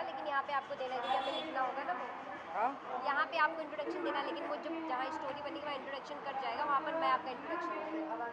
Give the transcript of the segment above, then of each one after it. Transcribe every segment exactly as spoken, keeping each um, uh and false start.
लेकिन यहाँ पे आपको देना है क्योंकि हमें लिखना होगा ना वो। हाँ। यहाँ पे आपको इंट्रोडक्शन देना है, लेकिन वो जब जहाँ स्टोरी बनेगी वहाँ इंट्रोडक्शन कट जाएगा, वहाँ पर मैं आपका इंट्रोडक्शन दूँगी।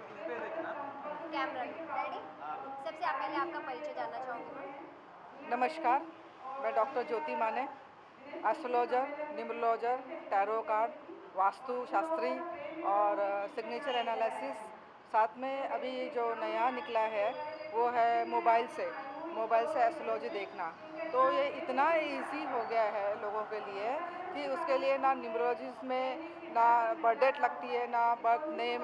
Camera ready? सबसे आप पहले आपका परिचय जानना चाहूँगी मैं। नमस्कार, मैं doctor Jyoti Mane, astrologer, numerologer, tarot card, vastu shastri और सिग्नेचर एनालिसिस। साथ में अभी जो नया निकला है वो है मोबाइल से मोबाइल से एस्ट्रोलॉजी देखना। तो ये इतना इजी हो गया है लोगों के लिए कि उसके लिए ना न्यूमरोलॉजिस्ट में ना बर्थ डेट लगती है, ना बर्थ नेम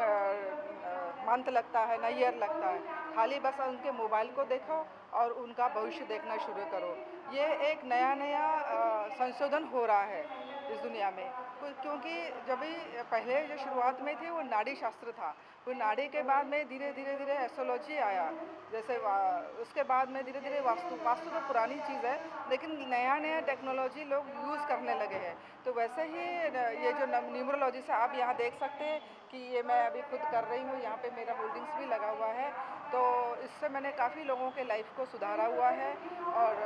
मंथ लगता है, ना ईयर लगता है। खाली बस उनके मोबाइल को देखो और उनका भविष्य देखना शुरू करो। ये एक नया नया संशोधन हो रहा है इस दुनिया में, क्योंकि जब भी पहले जो शुरुआत में थी वो नाड़ी शास्त्र था। वो नाड़ी के बाद में धीरे धीरे धीरे एस्ट्रोलॉजी आया, जैसे उसके बाद में धीरे धीरे वास्तु वास्तु तो पुरानी चीज़ है, लेकिन नया नया टेक्नोलॉजी लोग यूज़ करने लगे हैं। तो वैसे ही ये जो न्यूमरोलॉजी से आप यहाँ देख सकते हैं कि ये मैं अभी खुद कर रही हूँ, यहाँ पे मेरा होल्डिंग्स भी लगा हुआ है। तो इससे मैंने काफ़ी लोगों के लाइफ को सुधारा हुआ है। और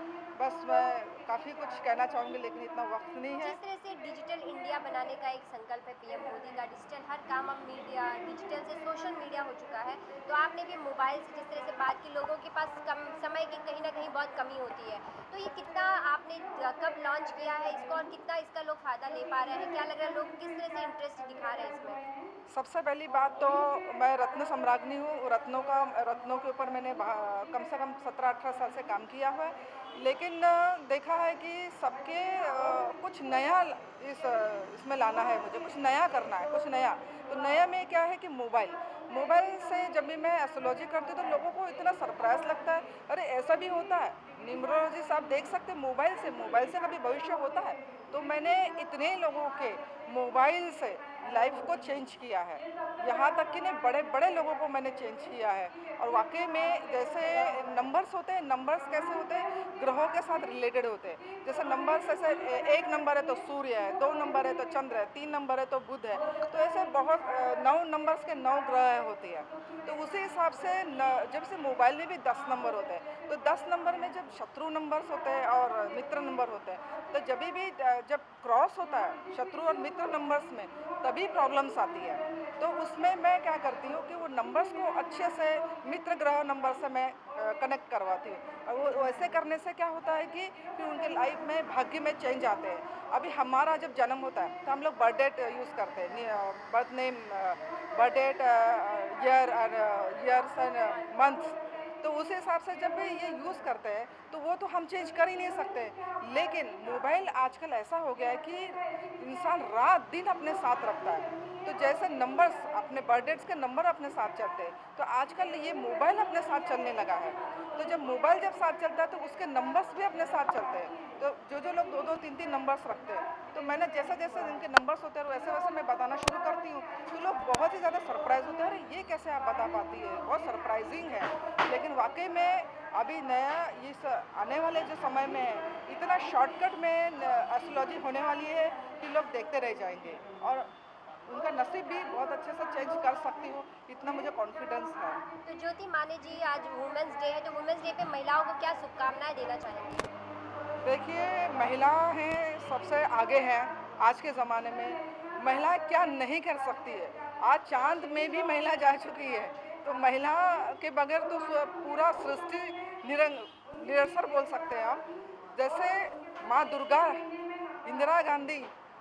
बस मैं काफ़ी कुछ कहना चाहूँगी, लेकिन इतना वक्त नहीं है। जिस तरह से डिजिटल इंडिया बनाने का एक संकल्प है पीएम मोदी का, डिजिटल हर काम अब मीडिया डिजिटल से सोशल मीडिया हो चुका है, तो आपने भी मोबाइल से जिस तरह से बात की, लोगों के पास कम समय की कहीं ना कहीं बहुत कमी होती है, तो ये कितना आपने कब लॉन्च किया है इसको और कितना इसका लोग फ़ायदा ले पा रहे हैं? क्या लग रहा है लोग किस तरह से इंटरेस्ट दिखा रहे हैं इसमें? सबसे पहली बात तो मैं रत्न सम्राज्ञी हूँ। रत्नों का रत्नों के ऊपर मैंने कम से कम सत्रह अठारह साल से काम किया हुआ है। लेकिन देखा है कि सबके कुछ नया इस इसमें लाना है, मुझे कुछ नया करना है, कुछ नया। तो नया में क्या है कि मोबाइल मोबाइल से जब भी मैं एस्ट्रोलॉजी करती हूँ तो लोगों को इतना सरप्राइज लगता है, अरे ऐसा भी होता है। न्यूमरोलॉजी से आप देख सकते हैं मोबाइल से मोबाइल से कभी भविष्य होता है। तो मैंने इतने लोगों के मोबाइल से लाइफ को चेंज किया है, यहाँ तक कि नहीं बड़े बड़े लोगों को मैंने चेंज किया है। और वाकई में जैसे नंबर्स होते हैं, नंबर्स कैसे होते हैं, ग्रहों के साथ रिलेटेड होते हैं। जैसे नंबर्स ऐसे एक नंबर है तो सूर्य है, दो नंबर है तो चंद्र है, तीन नंबर है तो बुध है। तो ऐसे बहुत नौ नंबर्स के नौ ग्रह होते हैं। तो उसी हिसाब से न, जब से मोबाइल में भी दस नंबर होते हैं, तो दस नंबर में जब शत्रु नंबर्स होते हैं और मित्र नंबर होते हैं, तो जब भी जब क्रॉस होता है शत्रु और मित्र नंबर्स में, तभी प्रॉब्लम्स आती है। तो उसमें मैं क्या करती हूँ कि वो नंबर्स को अच्छे से मित्र ग्रह नंबर से मैं कनेक्ट करवाती हूँ। और वो वैसे करने से क्या होता है कि फिर उनके लाइफ में भाग्य में चेंज आते हैं। अभी हमारा जब जन्म होता है तो हम लोग बर्थ डेट यूज़ करते हैं, birth name, birth date, year years and months. तो उस हिसाब से जब ये यूज़ करते हैं तो वो तो हम चेंज कर ही नहीं सकते। लेकिन मोबाइल आजकल ऐसा हो गया है कि इंसान रात दिन अपने साथ रखता है। तो जैसे नंबर्स अपने बर्थ डेट्स के नंबर अपने साथ चलते हैं, तो आजकल ये मोबाइल अपने साथ चलने लगा है। तो जब मोबाइल जब साथ चलता है तो उसके नंबर्स भी अपने साथ चलते हैं। तो जो जो लोग दो दो तीन तीन नंबर्स रखते हैं, तो मैंने जैसे जैसे इनके नंबर्स होते हैं वैसे वैसे मैं बताना शुरू करती हूँ, तो लोग बहुत ही ज़्यादा सरप्राइज होते हैं, अरे ये कैसे आप बता पाती है, बहुत सरप्राइजिंग है। लेकिन वाकई में अभी नया इस आने वाले जो समय में है, इतना शॉर्टकट में एस्ट्रोलॉजी होने वाली है कि लोग देखते रह जाएंगे और उनका नसीब भी बहुत अच्छे से चेंज कर सकती हूँ, इतना मुझे कॉन्फिडेंस है। तो ज्योति माने जी, आज वुमेंस डे है, तो वुमेंस डे पे महिलाओं को क्या शुभकामनाएं देना चाहेंगी? देखिए, महिला हैं सबसे आगे हैं आज के ज़माने में। महिला क्या नहीं कर सकती है, आज चांद में भी महिला जा चुकी है। तो महिला के बगैर तो पूरा सृष्टि निरंग निरसर बोल सकते हैं आप। जैसे माँ दुर्गा, इंदिरा गांधी,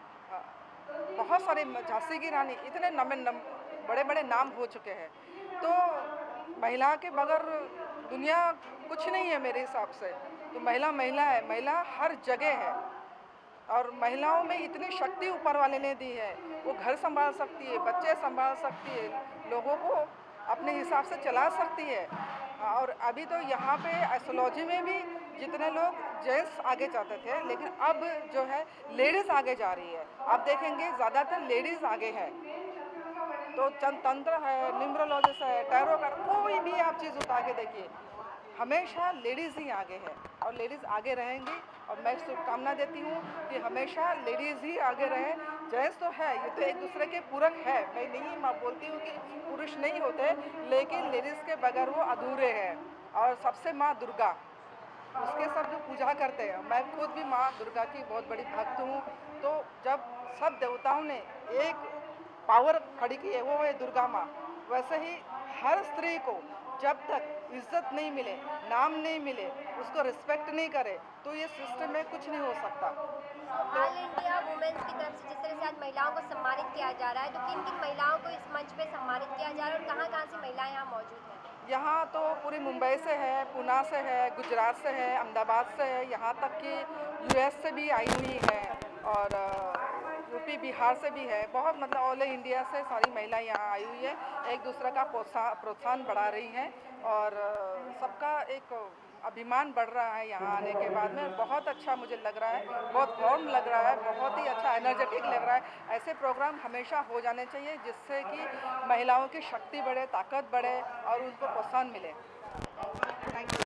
बहुत सारे, झांसी की रानी, इतने नमे नम बड़े बड़े नाम हो चुके हैं। तो महिला के बगैर दुनिया कुछ नहीं है मेरे हिसाब से। तो महिला महिला है, महिला हर जगह है। और महिलाओं में इतनी शक्ति ऊपर वाले ने दी है, वो घर संभाल सकती है, बच्चे संभाल सकती है, लोगों को अपने हिसाब से चला सकती है। और अभी तो यहाँ पे एस्ट्रोलॉजी में भी जितने लोग जेंट्स आगे जाते थे, लेकिन अब जो है लेडीज़ आगे जा रही है। आप देखेंगे ज़्यादातर लेडीज़ आगे है। तो चंद तंत्र है, न्यूमरोलॉजिस्ट है, टैरो कार्ड, कोई भी आप चीज़ उठा के देखिए, हमेशा लेडीज़ ही आगे है और लेडीज़ आगे रहेंगी। और मैं शुभकामना देती हूँ कि हमेशा लेडीज़ ही आगे रहे। जेंट्स तो है, ये तो एक दूसरे के पूरक है, मैं नहीं मैं बोलती हूँ कि पुरुष नहीं होते, लेकिन लेडीज़ के बगैर वो अधूरे हैं। और सबसे माँ दुर्गा, उसके सब जो पूजा करते हैं, मैं खुद भी माँ दुर्गा की बहुत बड़ी भक्त हूँ। तो जब सब देवताओं ने एक पावर खड़ी की है वो है दुर्गा माँ, वैसे ही हर स्त्री को जब तक इज्जत नहीं मिले, नाम नहीं मिले, उसको रिस्पेक्ट नहीं करे, तो ये सिस्टम में कुछ नहीं हो सकता। तो ऑल इंडिया वुमेन्स की तरफ से जिस तरह से आज महिलाओं को सम्मानित किया जा रहा है, तो किन किन महिलाओं को इस मंच पे सम्मानित किया जा रहा है और कहाँ कहाँ से महिलाएं यहाँ मौजूद हैं? यहाँ तो पूरी मुंबई से है, पुणे से है, गुजरात से है, अहमदाबाद से है, यहाँ तक कि यूएस से भी आई हुई है और यूपी बिहार से भी है। बहुत मतलब ऑल इंडिया से सारी महिलाएं यहाँ आई हुई है, एक दूसरे का प्रोत्साहन प्रोत्साहन बढ़ा रही हैं और सबका एक अभिमान बढ़ रहा है यहाँ आने के बाद में। बहुत अच्छा मुझे लग रहा है, बहुत वार्म लग रहा है, बहुत ही अच्छा एनर्जेटिक लग रहा है। ऐसे प्रोग्राम हमेशा हो जाने चाहिए जिससे कि महिलाओं की शक्ति बढ़े, ताकत बढ़े और उनको प्रोत्साहन मिले। Thank you.